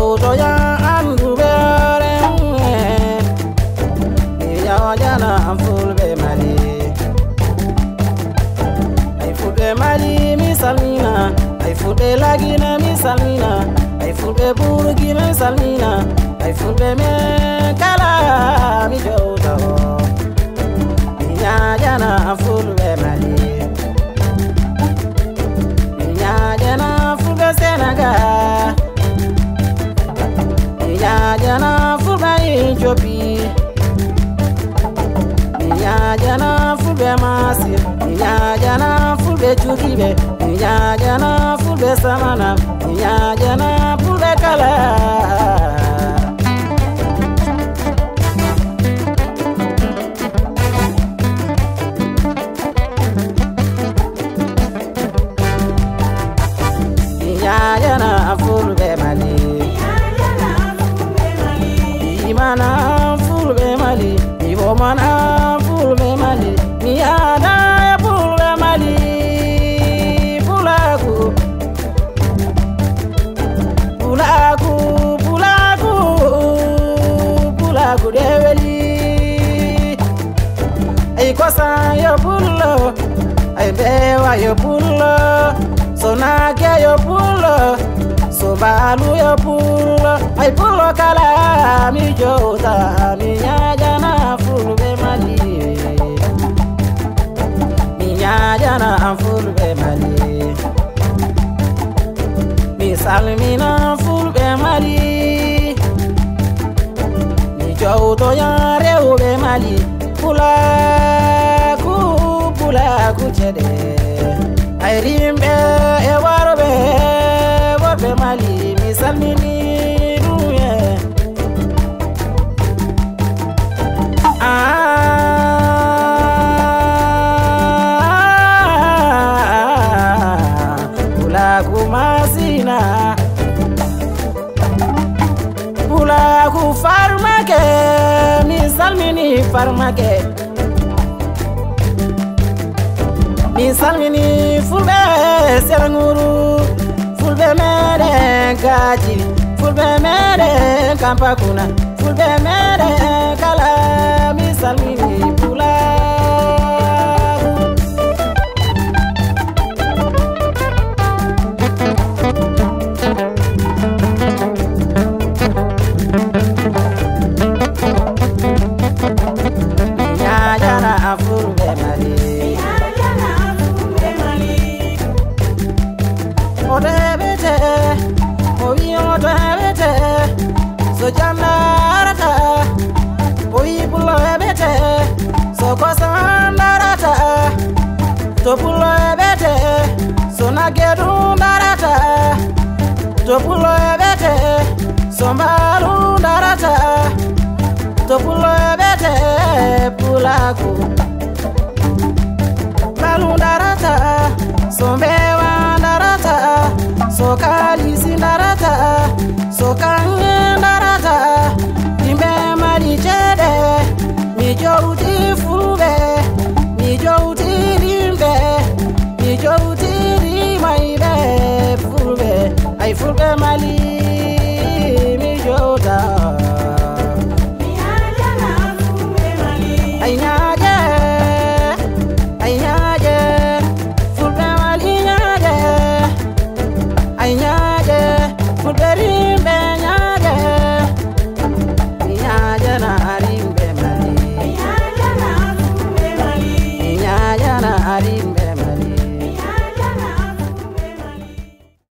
to ya andu bere ya jana fulbe mali ay fulbe mali mi salmina ay fulbe lagina mi salmina ay fulbe burgina salmina ay fulbe me kala mi jota ya jana fulbe mali ya jana fulbe Senegal ya jana fulbe Ethiopia ya jana fulbe Masir ya jana fulbe Judibe ya jana fulbe Samana ya jana fulbe Kala ya jana fulbe Mali imana fulbe Mali ibomana fulbe Mali miada fulbe Mali pulaku pulaku pulaku pulaku deweli ay kosa yo pullo ay bewa yo pullo sonake yo pullo sobalu yo pullo ay pullo kala mi jota mi nyajana fulbe Mali mi nyajana fulbe Mali mi salmina fulbe Mali mi joto ya rewbe Mali pulaku chede ay rimbe e warbe warbe Mali mi salmini duye pulaku masina pulaku farmake mi salmini farmake mi salmini fulbe Serenguru fulbe mere gaji fulbe mere Kampakuna fulbe mere kala mi salmini pula ya jana fulbe Mali odebete oyi odebete so jandarata oyi pulo ebete so kosandarata to pulo ebete so nagedu darata to pulo ebete so mbalu darata to pulo ebete pulaku balu darata so mbewa darata so kalisi darata so kangenda